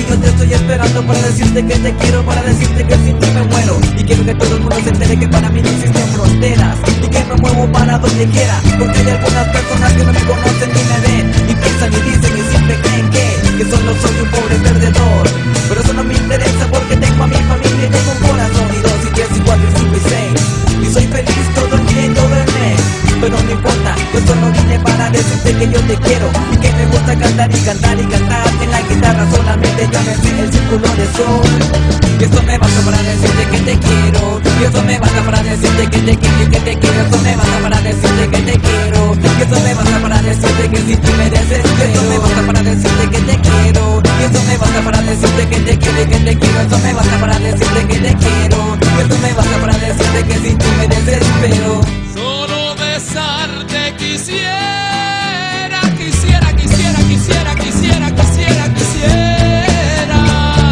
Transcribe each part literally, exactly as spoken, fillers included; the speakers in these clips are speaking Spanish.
yo te estoy esperando para decirte que te quiero, para decirte que sin ti me muero. Y quiero que todo el mundo se entere que para mí no existen fronteras y que me muevo para donde quiera, porque hay algunas personas que no me conocen ni me ven y piensan y dicen y siempre creen que, que solo soy un pobre perdedor. Pero eso no me interesa porque tengo a mi familia y tengo un corazón y dos y tres y cuatro y cinco y seis y soy feliz todo el día y todo el mes. Pero no importa, yo solo vine para decirte que yo te quiero y que me gusta cantar y cantar y cantar en la guitarra solamente yo me sé el círculo de sol. Y esto me basta para decirte que te quiero, y esto me basta para decirte que te quiero y que te quiero. Esto me basta para decirte que te quiero, y esto me basta para decirte que si tú me desespero. Esto me basta para decirte que te quiero, y esto me basta para decirte que te quiero y que te quiero. Esto me basta para decirte que te quiero, y esto me basta para decirte que si tú me desespero. Solo besarte quisiera, quisiera, quisiera, quisiera, quisiera, quisiera, quisiera.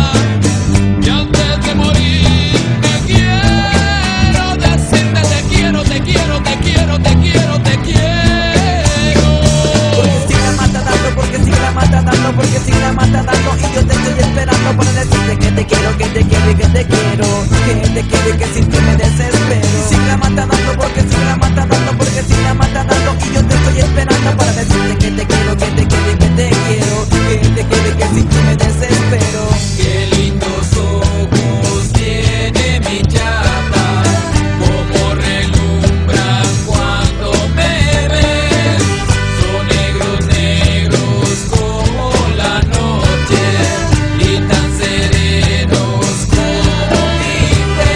Y antes de morir te quiero decirte te quiero, te quiero, te quiero, te quiero, te quiero. Porque si la mata dando, porque si la mata dando, porque si la mata dando y yo te estoy esperando para decirte que te quiero, que te quiero y que te quiero, que te quiero y que sin ti me desespero. Y si la mata dando, porque si la mata dando, porque si la mata dando y yo te estoy esperando para decirte que te quiero, que te quiero y que te quiero, que te quiero y que sin ti me desespero. Qué lindos ojos tiene mi chata, como relumbran cuando me ven. Son negros, negros como la noche y tan serenos como mi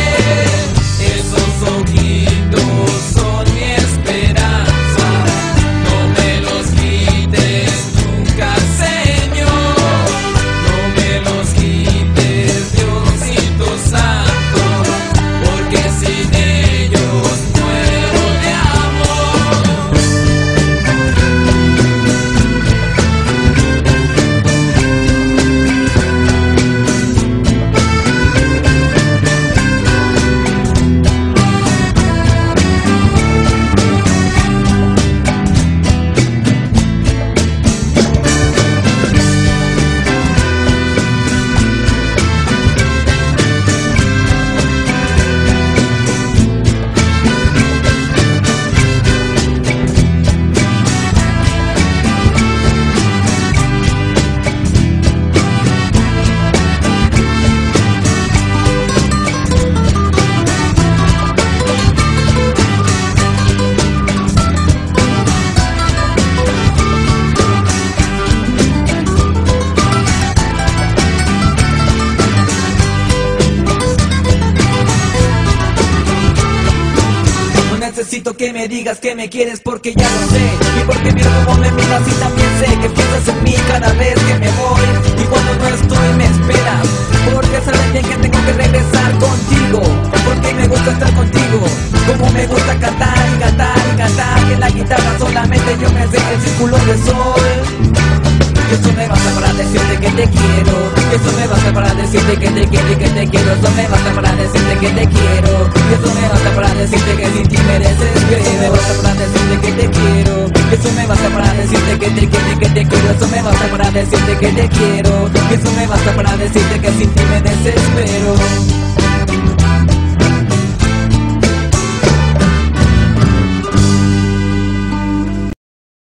fe. Esos ojitos son mi esperanza, no me los quites nunca, Señor. No me los quites, Diosito Santo, porque sin ellos muero de amor. Necesito que me digas que me quieres porque ya lo sé, y porque miro cómo me miras y también sé que piensas en mí cada vez que me voy, y cuando no estoy me esperas, porque sabes bien que tengo que regresar contigo, porque me gusta estar contigo, como me gusta cantar y cantar y cantar, que en la guitarra solamente yo me sé el círculo de sol. Y eso me basta para decirte que te quiero, y eso me basta para decirte que te quiero y que te quiero. Eso me basta para decirte que te quiero, y eso me basta para decirte que sin ti me desespero. Eso me basta para decirte que te quiero, y eso me basta para decirte que te quiero y que te quiero. Eso me basta para decirte que te quiero, y eso me basta para decirte que sin ti me desespero.